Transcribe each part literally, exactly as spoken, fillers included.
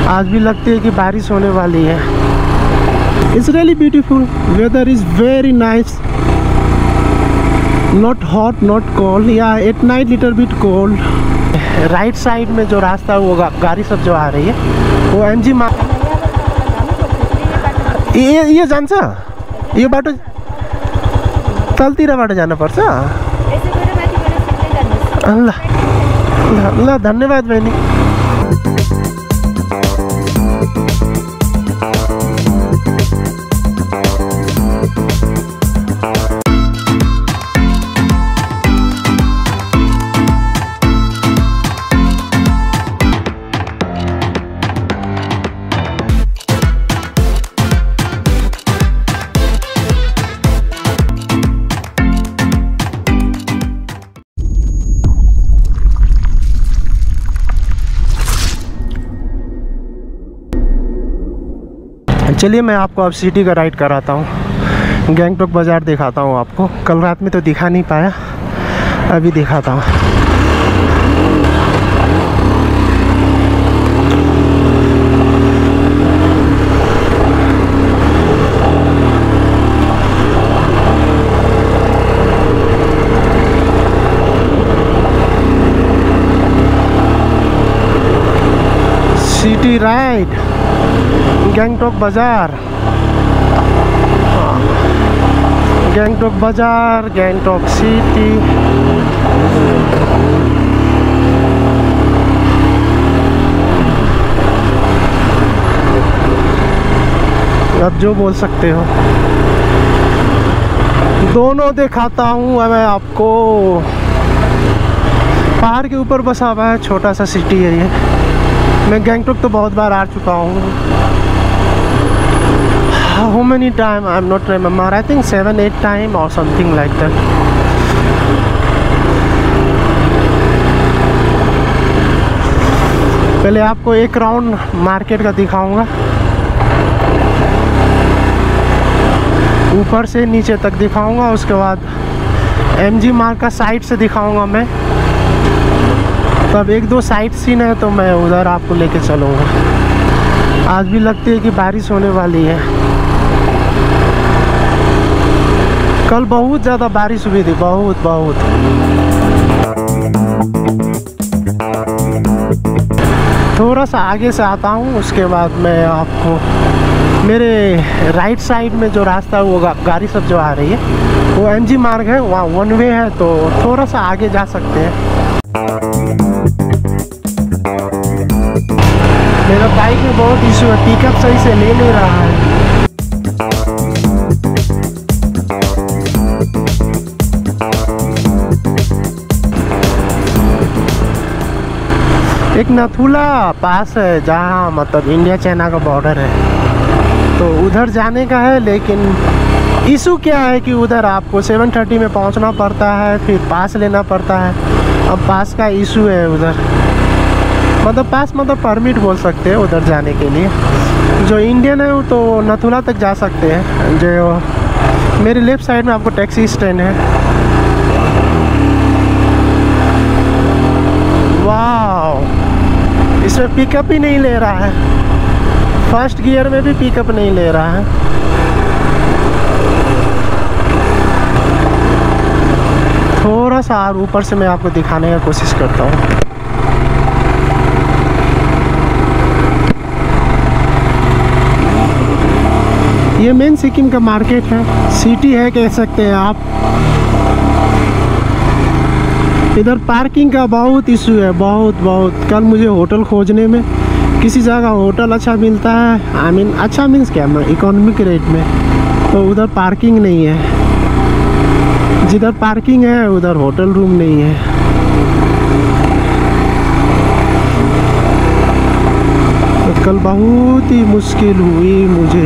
आज भी लगती है कि बारिश होने वाली है। It's really beautiful, weather is very nice, not hot not cold, या at night little bit cold. Right side में जो रास्ता है वो गा, गाड़ी सब जो आ रही है वो एमजी मा ये ये जान्छ यो बाटो तलतिर बाटो जानु पर्छ। ल ल धन्यवाद बहिनी। चलिए मैं आपको अब सिटी का राइड कराता हूँ, गैंगटॉक बाज़ार दिखाता हूँ आपको। कल रात में तो दिखा नहीं पाया, अभी दिखाता हूँ। सिटी राइड गैंगटॉक बाज़ार, गैंगटॉक बाज़ार, गैंगटॉक सिटी। अब जो बोल सकते हो, दोनों दिखाता हूँ मैं आपको। पहाड़ के ऊपर बसा हुआ है, छोटा सा सिटी है ये। मैं गैंगटॉक तो बहुत बार आ चुका हूँ। How many time I'm not remember, I think seven eight time or something like that. पहले आपको एक राउंड मार्केट का दिखाऊंगा, ऊपर से नीचे तक दिखाऊंगा। उसके बाद एमजी मार्ग का साइड से दिखाऊंगा मैं। तब एक दो साइड सीन है तो मैं उधर आपको लेके चलूँगा। आज भी लगती है कि बारिश होने वाली है। कल बहुत ज़्यादा बारिश हुई थी, बहुत बहुत। थोड़ा सा आगे से आता हूँ, उसके बाद मैं आपको मेरे राइट साइड में जो रास्ता है वो गा, गाड़ी सब जो आ रही है वो एमजी मार्ग है, वहाँ वन वे है, तो थोड़ा सा आगे जा सकते हैं। मेरा बाइक में बहुत इशू है, पिकअप सही से ले नहीं रहा है। एक नथुला पास है जहाँ मतलब इंडिया चाइना का बॉर्डर है, तो उधर जाने का है। लेकिन इशू क्या है कि उधर आपको सेवन थर्टी में पहुँचना पड़ता है, फिर पास लेना पड़ता है। अब पास का इशू है उधर, मतलब पास मतलब परमिट बोल सकते हैं उधर जाने के लिए। जो इंडियन है वो तो नथुला तक जा सकते हैं। जो मेरे लेफ़्ट साइड में आपको टैक्सी स्टैंड है। वाह, इसमें पिकअप ही नहीं ले रहा है, फर्स्ट गियर में भी पिकअप नहीं ले रहा है। थोड़ा सा और ऊपर से मैं आपको दिखाने का कोशिश करता हूँ। ये मेन सिक्किम का मार्केट है, सिटी है कह सकते हैं आप। इधर पार्किंग का बहुत इशू है, बहुत बहुत। कल मुझे होटल खोजने में किसी जगह होटल अच्छा मिलता है, आई मीन अच्छा मीन्स क्या, इकोनॉमिक रेट में, तो उधर पार्किंग नहीं है। जिधर पार्किंग है उधर होटल रूम नहीं है। तो कल बहुत ही मुश्किल हुई मुझे।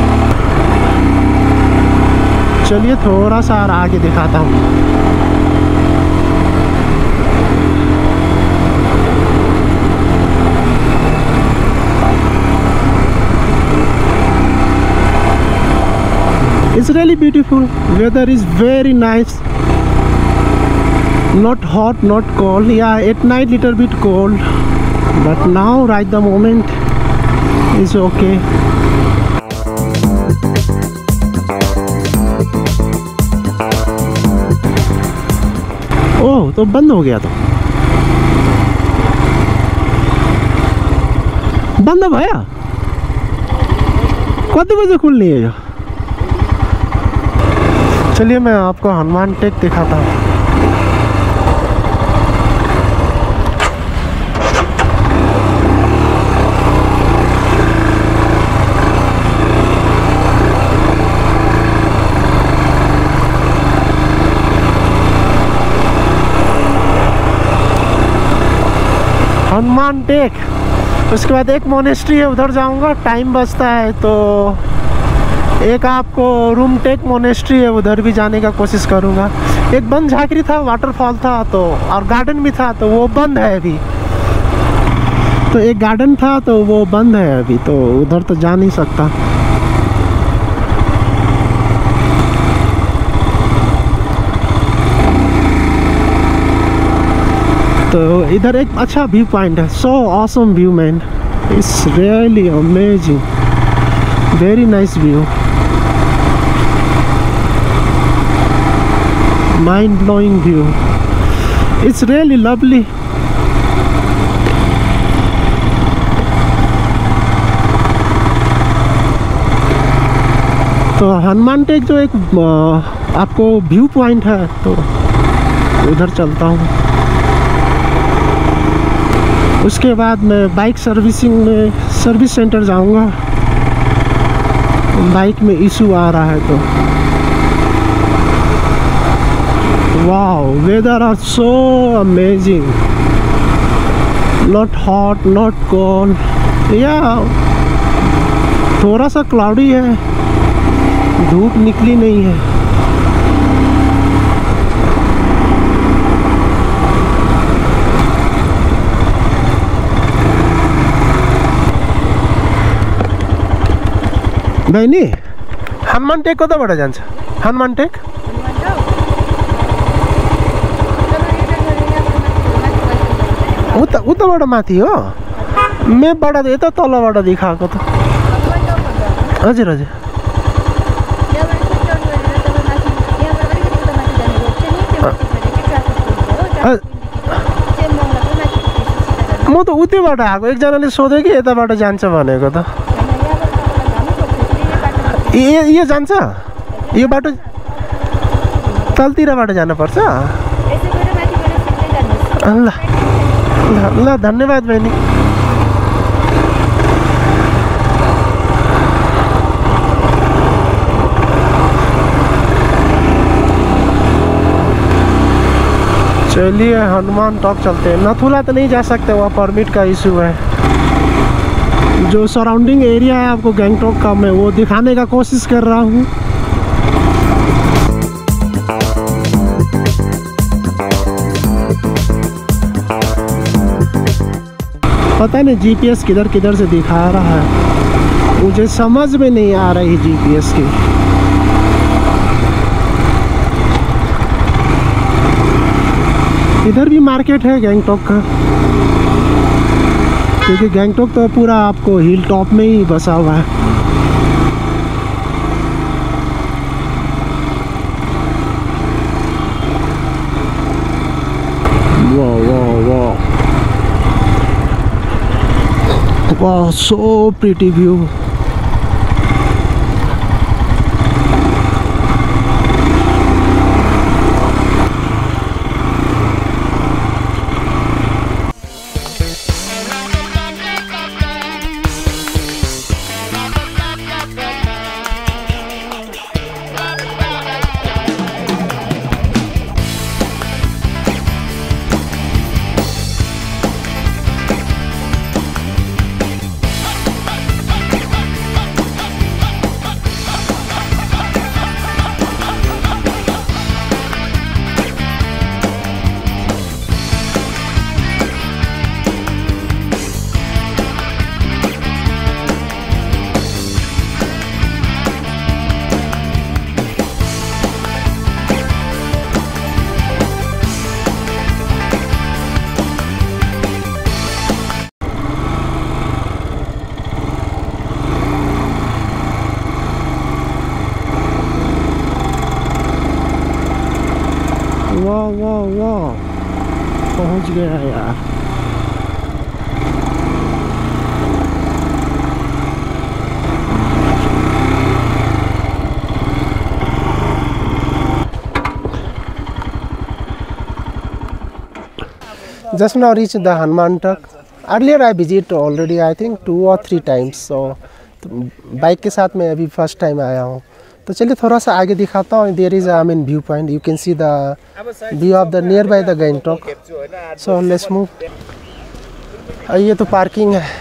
चलिए थोड़ा सा और आगे दिखाता हूँ। It's really beautiful, weather is very nice, not hot not cold, yeah at night little bit cold, but now right the moment it's okay. ओह, तो बंद हो गया। तो बंद भैया कति बजे खुलनी है? चलिए मैं आपको हनुमान टेक दिखाता हूँ। हनुमान टेक, उसके बाद एक मोनेस्ट्री है, उधर जाऊंगा। टाइम बचता है तो एक आपको रूम टेक मोनेस्ट्री है, उधर भी जाने का कोशिश करूंगा। एक बंद झांकरी था, वाटरफॉल था तो, और गार्डन भी था तो वो बंद है अभी। तो एक गार्डन था तो वो बंद है अभी, तो उधर तो जा नहीं सकता। तो इधर एक अच्छा व्यू पॉइंट है। So awesome view man, it's really amazing, very nice view, mind blowing view, it's really lovely. तो हनुमान टेक जो एक आपको व्यू पॉइंट है, तो उधर चलता हूँ। उसके बाद मैं बाइक सर्विसिंग में सर्विस सेंटर जाऊंगा। बाइक में इशू आ रहा है तो। Wow, weather are so amazing, not hot not cold, या थोड़ा सा क्लाउडी है, धूप निकली नहीं है। बहनी, हनुमान टेक कताबाट जान्छ? हनुमान टेक उता उताबाट माथि हो, मेपबाट यता तलबाट देखाएको त। हजुर हजुर, म त उतैबाट आएको, एकजनाले सोध्यो कि यताबाट जान्छ भनेको त। ए यो जान्छ, यो बाटो तलतिरबाट जानुपर्छ। ल ल, धन्यवाद बहिनी। चलिए हनुमान टॉप चलते हैं। नथुला तो नहीं जा सकते, वहाँ परमिट का इशू है। जो सराउंडिंग एरिया है आपको गैंगटॉक का, मैं वो दिखाने का कोशिश कर रहा हूँ। पता नहीं जीपीएस किधर किधर से दिखा रहा है, मुझे समझ में नहीं आ रही जीपीएस की। इधर भी मार्केट है गैंगटॉक का, क्योंकि गैंगटॉक तो पूरा आपको हिल टॉप में ही बसा हुआ है। वाह वाह वाह वाह, सो प्रिटी व्यू। वाह वाह वाह, पहुंच गया यार। Just now reached the Hanuman Tuck. Earlier I visited already, I think two or three times. So bike के साथ मैं अभी फर्स्ट टाइम आया हूँ। तो चलिए थोड़ा सा आगे दिखाता हूँ। There is I mean view point, you can see the view of the nearby the Gangtok. So let's move. ये तो पार्किंग है।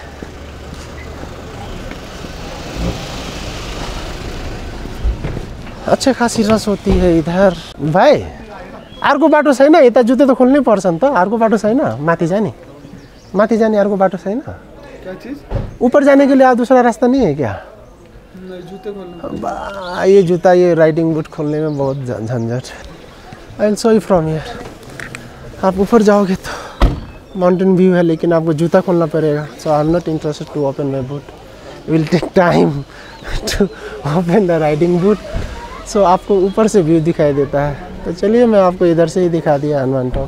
अच्छे खासी रस होती है इधर। भाइ अर्को बाटो छैन? यता जुत्ता त खोल्नै पर्छ नि त। अर्को बाटो छैन माथि जाने? माथि जाने अर्को बाटो छैन? क्या चीज? ऊपर जाने के लिए आप दूसरा रास्ता नहीं है क्या? नहीं, जूते खोलने। ये जूता, ये राइडिंग बूट खोलने में बहुत झंझट। I will show you from here. आप ऊपर जाओगे तो माउंटेन व्यू है, लेकिन आपको जूता खोलना पड़ेगा। So I am not interested to open my boot. Will take time to open the riding boot. So आपको ऊपर से व्यू दिखाई देता है। तो चलिए मैं आपको इधर से ही दिखा दिया Hanuman Tok.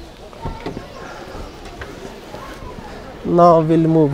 Now will move.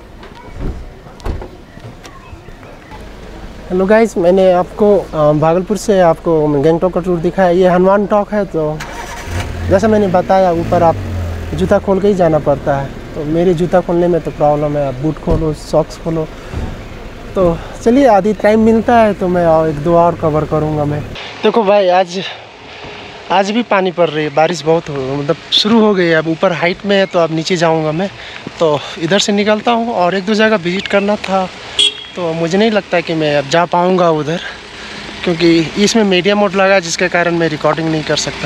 Hello guys, मैंने आपको भागलपुर से आपको गैंगटॉक का टूर दिखाया। ये हनुमान टॉक है। तो जैसा मैंने बताया, ऊपर आप जूता खोल के ही जाना पड़ता है। तो मेरे जूता खोलने में तो प्रॉब्लम है। आप बूट खोलो, सॉक्स खोलो। तो चलिए आधी टाइम मिलता है तो मैं एक दो और कवर करूँगा मैं। देखो भाई, आज आज भी पानी पड़ रही है। बारिश बहुत हो मतलब शुरू हो गई है। अब ऊपर हाइट में है तो अब नीचे जाऊंगा मैं। तो इधर से निकलता हूँ और एक दो जगह विजिट करना था। तो मुझे नहीं लगता कि मैं अब जा पाऊँगा उधर, क्योंकि इसमें मीडिया मोड लगा है, जिसके कारण मैं रिकॉर्डिंग नहीं कर सकता।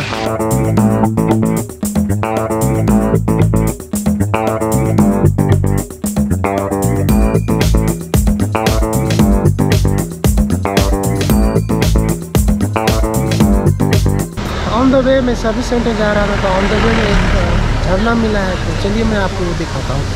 ऑन द वे मैं सर्विस सेंटर जा रहा था, तो ऑन द वे में एक झरना मिला है। तो चलिए मैं आपको वो दिखाता हूँ।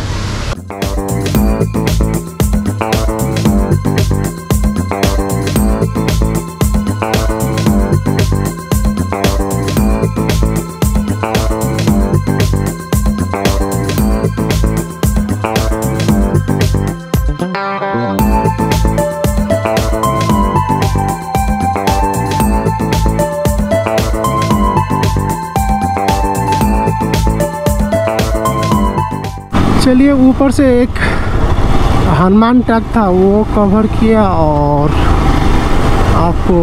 चलिए ऊपर से एक हनुमान टक था वो कवर किया, और आपको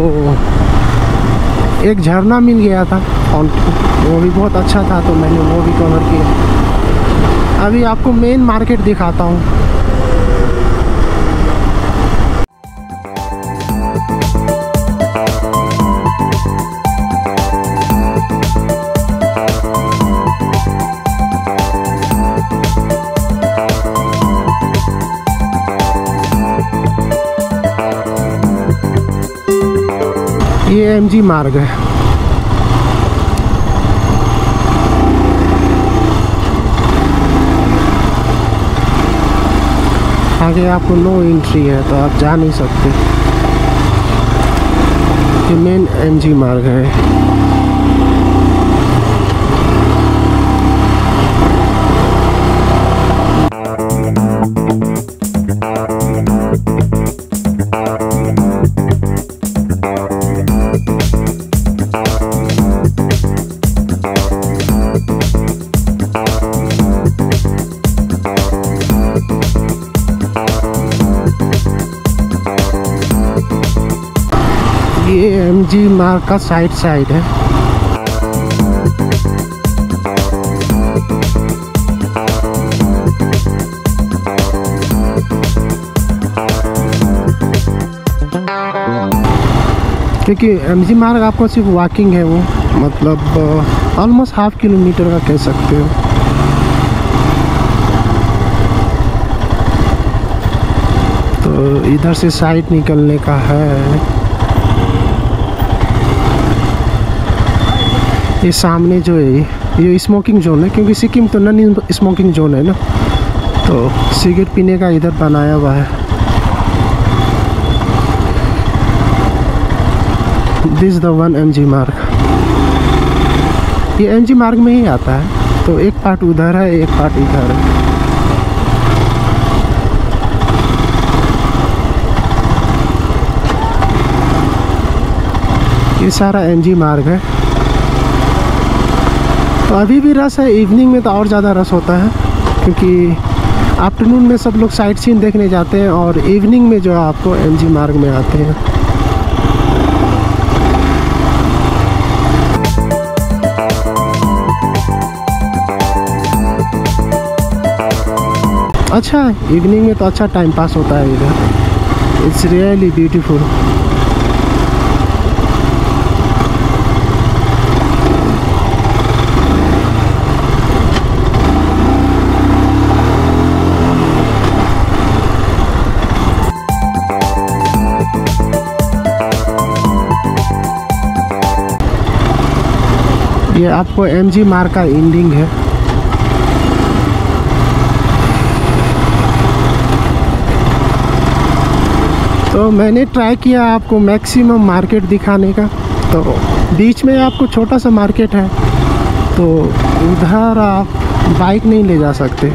एक झरना मिल गया था और वो भी बहुत अच्छा था, तो मैंने वो भी कवर किया। अभी आपको मेन मार्केट दिखाता हूँ। ये एम जी मार्ग है। आगे आपको नो एंट्री है, तो आप जा नहीं सकते। ये मेन एम जी मार्ग है। ये एम जी मार्ग का साइड साइड है। क्योंकि एम जी मार्ग आपको सिर्फ वॉकिंग है, वो मतलब ऑलमोस्ट हाफ किलोमीटर का कह सकते हो। तो इधर से साइड निकलने का है। ये सामने जो है ये स्मोकिंग जोन है, क्योंकि सिक्किम तो नॉन स्मोकिंग जोन है ना, तो सिगरेट पीने का इधर बनाया हुआ है। This the one M G Marg. ये एम जी मार्ग में ही आता है, तो एक पार्ट उधर है, एक पार्ट इधर है। ये सारा एम जी मार्ग है। तो अभी भी रस है, इवनिंग में तो और ज़्यादा रस होता है, क्योंकि आफ्टरनून में सब लोग साइट सीन देखने जाते हैं और इवनिंग में जो है आपको एम जी मार्ग में आते हैं। अच्छा, इवनिंग में तो अच्छा टाइम पास होता है इधर। It's really beautiful. ये आपको एम जी मार्ग का एंडिंग है। तो मैंने ट्राई किया आपको मैक्सिमम मार्केट दिखाने का। तो बीच में आपको छोटा सा मार्केट है, तो उधर आप बाइक नहीं ले जा सकते।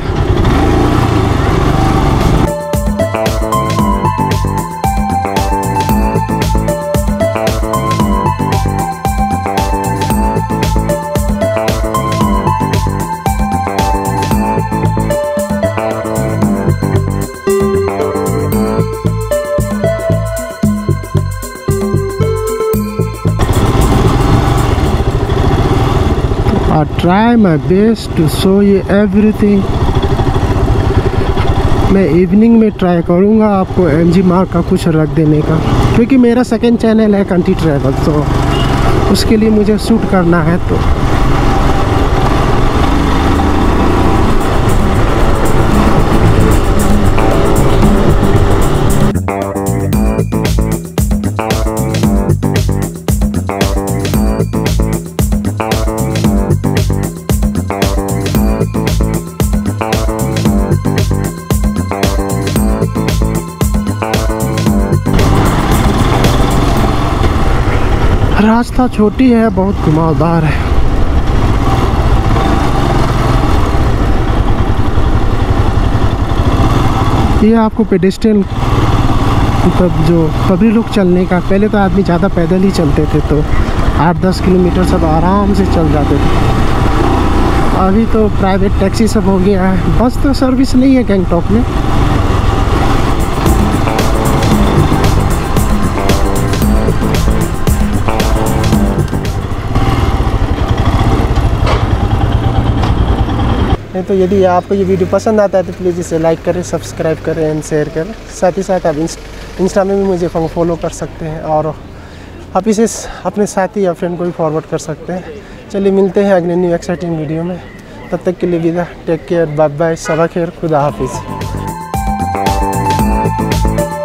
I try my best to show you everything। मैं इवनिंग में ट्राई करूँगा आपको एम जी मार्ग का कुछ रख देने का, क्योंकि मेरा सेकंड चैनल है कंट्री ट्रैवल, तो उसके लिए मुझे शूट करना है। तो रास्ता छोटी है, बहुत घुमावदार है। ये आपको पेडेस्ट्रियन मतलब जो पब्लिक लोग चलने का, पहले तो आदमी ज़्यादा पैदल ही चलते थे, तो आठ दस किलोमीटर सब आराम से चल जाते थे। अभी तो प्राइवेट टैक्सी सब हो गया है। बस तो सर्विस नहीं है गैंगटॉक में। तो यदि आपको ये वीडियो पसंद आता है तो प्लीज़ इसे लाइक करें, सब्सक्राइब करें एंड शेयर करें। साथ ही साथ आप इंस्टा में भी मुझे फॉलो कर सकते हैं और आप इसे अपने साथी या फ्रेंड को भी फॉरवर्ड कर सकते हैं। चलिए मिलते हैं अगले न्यू एक्साइटिंग वीडियो में। तब तक के लिए विदा। टेक केयर, बाय बाय, सबा खैर, खुदा हाफिज़।